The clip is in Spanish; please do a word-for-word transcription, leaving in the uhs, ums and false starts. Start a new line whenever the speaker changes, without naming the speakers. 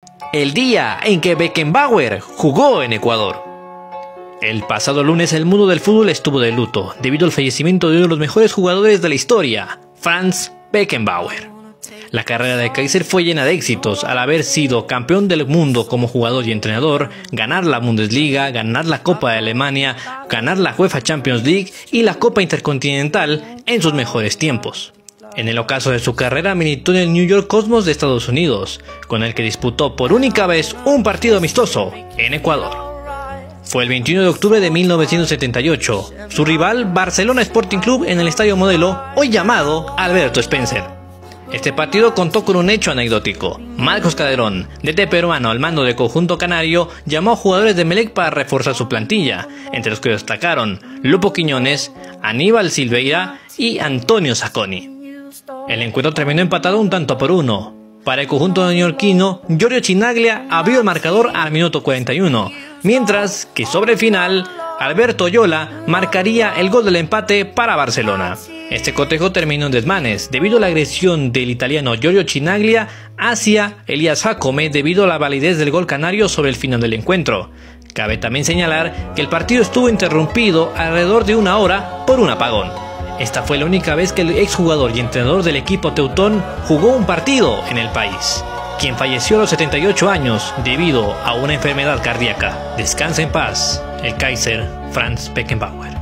el día en que Beckenbauer jugó en Ecuador. El pasado lunes el mundo del fútbol estuvo de luto debido al fallecimiento de uno de los mejores jugadores de la historia, Franz Beckenbauer. La carrera de Kaiser fue llena de éxitos al haber sido campeón del mundo como jugador y entrenador, ganar la Bundesliga, ganar la Copa de Alemania, ganar la UEFA Champions League y la Copa Intercontinental en sus mejores tiempos. En el ocaso de su carrera militó en el New York Cosmos de Estados Unidos, con el que disputó por única vez un partido amistoso en Ecuador. Fue el veintiuno de octubre de mil novecientos setenta y ocho, su rival Barcelona Sporting Club en el Estadio Modelo, hoy llamado Alberto Spencer. Este partido contó con un hecho anecdótico. Marcos Calderón, D T peruano al mando del conjunto canario, llamó a jugadores de Emelec para reforzar su plantilla, entre los que destacaron Lupo Quiñones, Aníbal Silveira y Antonio Sacconi. El encuentro terminó empatado un tanto por uno. Para el conjunto neoyorquino, Giorgio Chinaglia abrió el marcador al minuto cuarenta y uno, mientras que sobre el final, Alberto Oyola marcaría el gol del empate para Barcelona. Este cotejo terminó en desmanes debido a la agresión del italiano Giorgio Chinaglia hacia Elías Jacome debido a la validez del gol canario sobre el final del encuentro. Cabe también señalar que el partido estuvo interrumpido alrededor de una hora por un apagón. Esta fue la única vez que el exjugador y entrenador del equipo teutón jugó un partido en el país, quien falleció a los setenta y ocho años debido a una enfermedad cardíaca. Descansa en paz, el Kaiser Franz Beckenbauer.